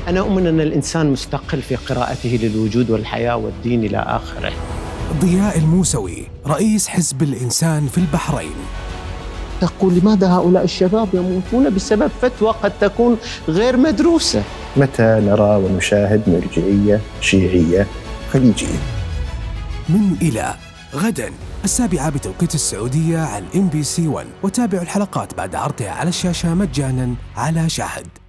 أنا أؤمن أن الإنسان مستقل في قراءته للوجود والحياة والدين إلى آخره. ضياء الموسوي رئيس حزب الإنسان في البحرين. تقول لماذا هؤلاء الشباب يموتون بسبب فتوى قد تكون غير مدروسة؟ متى نرى ونشاهد مرجعية شيعية خليجية؟ من إلى غداً 7:00 بتوقيت السعودية على MBC 1، وتابعوا الحلقات بعد عرضها على الشاشة مجاناً على شاهد.